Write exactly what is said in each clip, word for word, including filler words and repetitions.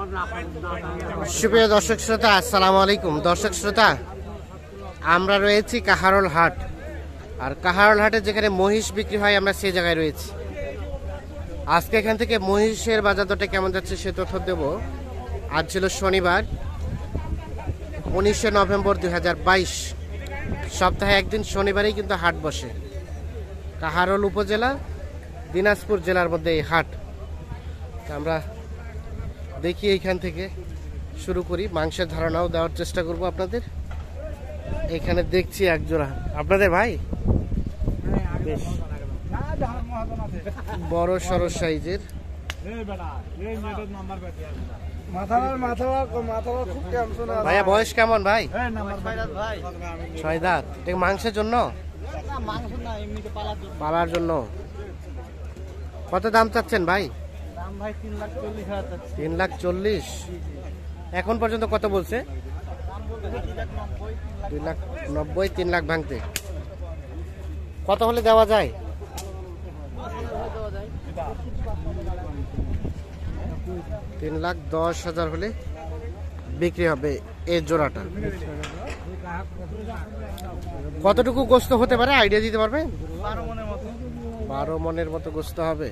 সুপ্রিয় দর্শক শ্রোতা, আসসালামু আলাইকুম। দর্শক শ্রোতা, আমরা রয়েছি কাহারোল হাট, আর কাহারোল হাটে যেখানে মহিষ বিক্রি হয় আমরা সেই জায়গায় রয়েছি। আজকে এখান থেকে মহিষের বাজার দরটা কেমন যাচ্ছে সে তথ্য দেব। আজ ছিল শনিবার, উনিশে নভেম্বর দুই হাজার বাইশ। সপ্তাহে একদিন শনিবারেই কিন্তু হাট বসে। কাহারোল উপজেলা, দিনাজপুর জেলার মধ্যে এই হাট। আমরা দেখি এইখান থেকে শুরু করি, মাংসের ধারণাও দেওয়ার চেষ্টা করব আপনাদের। এখানে দেখছি এক জোড়া আপনাদের ভাই, বেশ বড় সরো সাইজের। ভাইয়া বয়স কেমন ভাই? ছয় দাঁত। এটা মাংসের জন্য, পালার জন্য। কত দাম চাচ্ছেন ভাই? তিন লাখ চল্লিশ। এখন পর্যন্ত কত বলছে? দুই লাখ নব্বই, তিন লাখ ভাঙতে। কত হলে দেওয়া যায়? তিন লাখ দশ হাজার হলে বিক্রি হবে এই জোড়াটা। কতটুকু গোস্ত হতে পারে আইডিয়া দিতে পারবে? বারো মনের মতো গোস্ত হবে।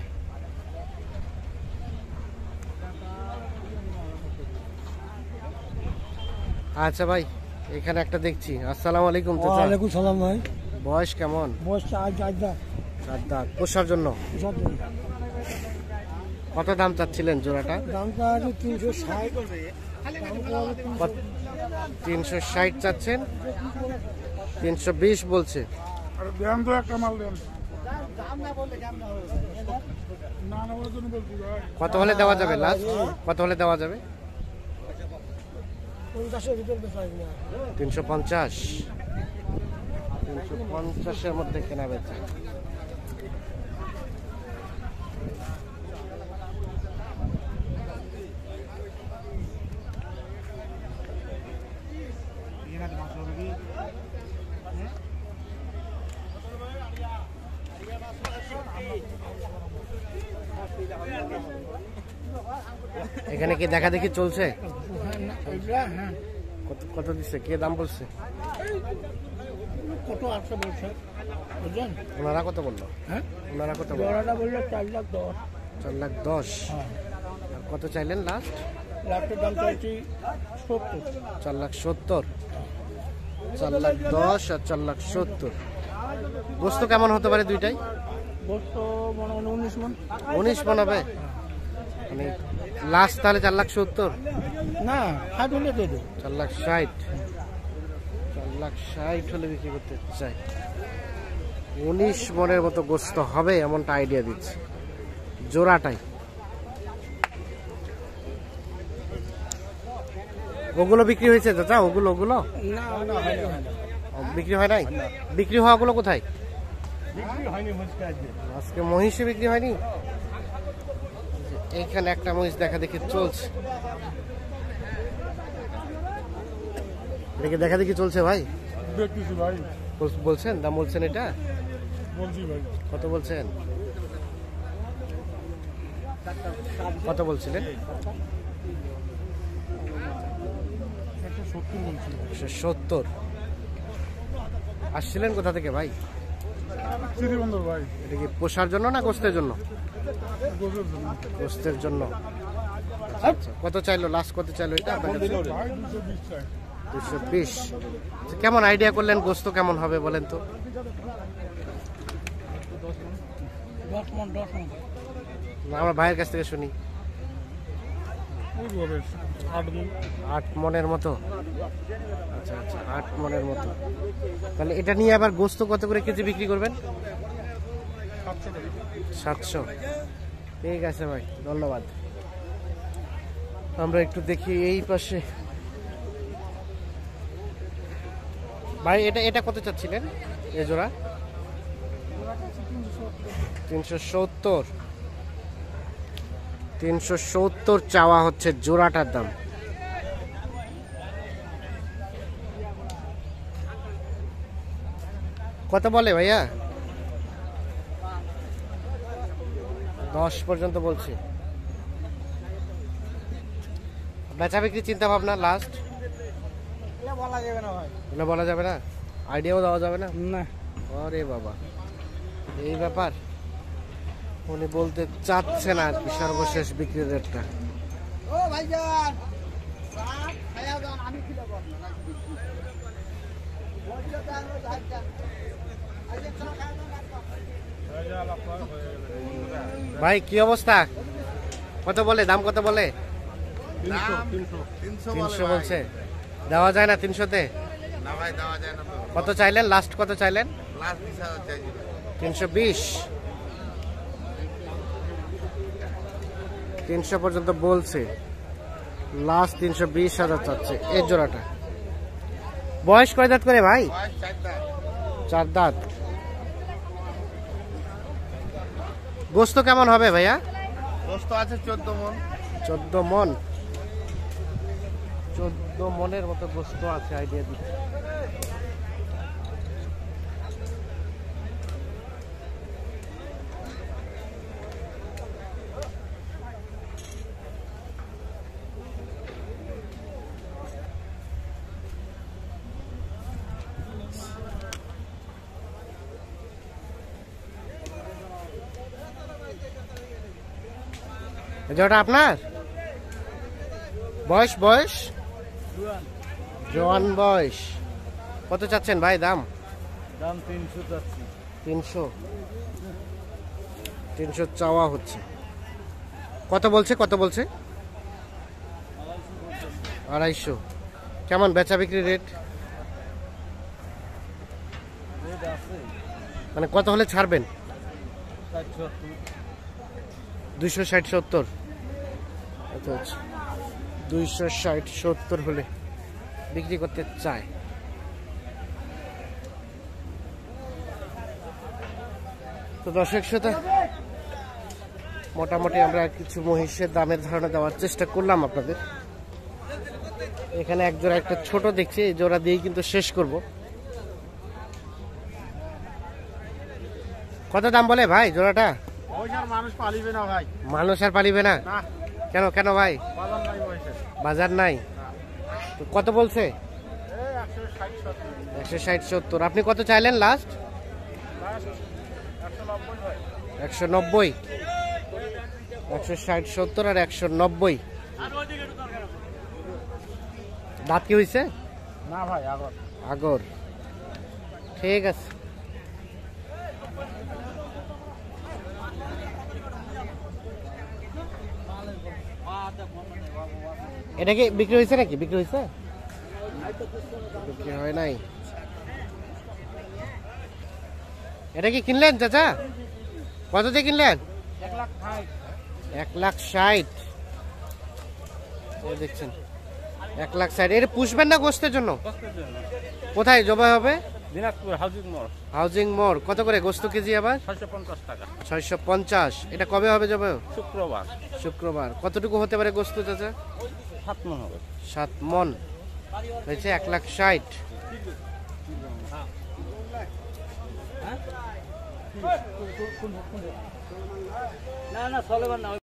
আচ্ছা ভাই, এখানে একটা দেখছি। আসসালামু আলাইকুম। ওয়ালাইকুম সালাম ভাই। বয়স কেমন? বয়স চার চার দাঁত। চার দাঁত। পোষার জন্য। কত দাম চাচ্ছিলেন জোড়াটা? দামটা আছে তিনশো ষাট। তিনশো ষাট চাচ্ছেন, তিনশো বিশ বলছে। কত হলে দেওয়া যাবে লাস্ট? কত হলে দেওয়া যাবে? তিনশো পঞ্চাশ। তিনশো পঞ্চাশের মধ্যে কেনা বেচা। এখানে কি দেখা দেখি চলছে? কত কত দিচ্ছে? কে দাম বলছে? কত আটশো বলছে। ওনারা কত বললো? হ্যাঁ, ওনারা কত বললো? বললো চার লাখ দশ। চার লাখ দশ। আর কত চাইলেন লাস্ট? লাখের দাম চাইছি সত্তর। চার লাখ সত্তর। চার লাখ দশ আর চার লাখ সত্তর। গোস্ত কেমন হতে পারে দুইটাই? গোস্ত মনে মনে উনিশ মন। উনিশ মন হবে মানে লাস্ট। তাহলে চার লাখ সত্তর না, ষাট হলে দেবে। চার লাখ ষাট। চার লাখ ষাট হলে বিক্রি করতে চাই। উনিশ মনের মতো গোস্ত হবে এমনটা আইডিয়া দিচ্ছে জোড়াটাই। ওগুলো বিক্রি হয়েছে চাচা? ওগুলো ওগুলো বিক্রি হয় নাই? বিক্রি হওয়াগুলো কোথায়? আজকে মহিষে বিক্রি হয়নি। এইখানে একটা মহিষ দেখা দেখি চলছে। দেখে দেখা দেখি চলছে ভাই। ভাই বলছেন দাম বলছেন? এটা বলছি ভাই। কত বলছেন? কত বলছিলেন? সত্তর। আসছিলেন কোথা থেকে ভাই? ভাই এটা কি পোষার জন্য না গোস্তের জন্য? গোস্তের জন্য। কত চাইলো লাস্ট? কত চাইলো এটা? দুশো বিশ। কেমন আইডিয়া করলেন গোস্ত কেমন হবে বলেন তো? আমার ভাইয়ের কাছ থেকে শুনি। আট মনের মতো। আচ্ছা আচ্ছা, আট মনের মতো। তাহলে এটা নিয়ে আবার গোস্ত কত করে কেজি বিক্রি করবেন? সাতশো। ঠিক আছে ভাই, ধন্যবাদ। আমরা একটু দেখি এই পাশে। ভাই এটা এটা কত চাচ্ছিলেন এই জোড়া? তিনশো সত্তর। তিনশো সত্তর চাওয়া হচ্ছে জোড়াটার দাম। কত বলে ভাইয়া? দশ পর্যন্ত বলছে। বেচা বিক্রি চিন্তা ভাবনা লাস্ট বলা যাবে না ভাই। এগুলো বলা যাবে না, আইডিয়াও দেওয়া যাবে না। না আরে বাবা, এই ব্যাপার। উনি বলতে চাচ্ছেন আর কি সর্বশেষ বিক্রির রেটটা। ও ভাইজান খায়া যান, আমি কি দেব ভাই কি অবস্থা, কত বলে, দাম কত বলে? তিনশো বলছে, দেওয়া যায় না তিনশোতে? না ভাই দেওয়া যায় না তো। কত চাইলেন লাস্ট, কত চাইলেন? লাস্ট বিশ হাজার চাইছি। তিনশো বিশ, তিনশো পর্যন্ত বলছে, লাস্ট তিনশো বিশ হাজার চাচ্ছে এই জোড়াটা। বয়স কয় দাঁত করে ভাই? বয়স চারটা। চার দাঁত। গোস্ত কেমন হবে ভাইয়া? গোস্ত আছে চোদ্দ মন। চোদ্দ মন, চোদ্দ মনের মতো গোস্ত আছে, আইডিয়া দিচ্ছে। যেটা আপনার বয়স, বয়স জোয়ান বয়স, কত চাচ্ছেন ভাই দাম? দাম তিনশো চাচ্ছি। তিনশো, তিনশো চাওয়া হচ্ছে। কত বলছে, কত বলছে? আড়াইশো। কেমন বেচা বিক্রি রেট? মানে কত হলে ছাড়বেন? দুইশো ষাট সত্তর। আচ্ছা আচ্ছা, দুইশো ষাট সত্তর হলে বিক্রি করতে চায়। তো দর্শক শ্রোতা, মোটামুটি আমরা কিছু মহিষের দামের ধারণা দেওয়ার চেষ্টা করলাম আপনাদের। এখানে এক জোড়া একটা ছোট দেখছি, এই জোড়া দিয়েই কিন্তু শেষ করব। কত দাম বলে ভাই জোড়াটা? মানুষ পালিবে না ভাই। মানুষ আর পালিবে না? না কেন, কেন ভাই? বাজার নাই পয়সা। বাজার নাই? তো কত বলছে? একশো ষাট সত্তর। একশো ষাট সত্তর। আপনি কত চাইলেন লাস্ট? একশো নব্বই ভাই। একশো নব্বই। একশো ষাট সত্তর আর একশো নব্বই। দাঁত কি হয়েছে? না ভাই আগর। আগর, ঠিক আছে। এটা কি বিক্রি হয়েছে নাকি? বিক্রি হয়েছে? বিক্রি হয় নাই। এটা কি কিনলেন চাচা? কত দিয়ে কিনলেন? এক লাখ ষাট। এক লাখ ষাট। এই দেখছেন, এক লাখ ষাট। এটা পুষবেন না গোস্তের জন্য? কোথায় জবাই হবে? দিনাজপুর হাউজিং মোড়। হাউজিং মোড়। কত করে গোস্ত কেজি আবার? ছয়শো পঞ্চাশ টাকা। ছয়শো পঞ্চাশ। এটা কবে হবে জবাই? শুক্রবার। শুক্রবার। কতটুকু হতে পারে গোস্ত চাচা? সাত মন হবে। সাত মন হয়েছে, এক লাখ ষাট। না না চলে না।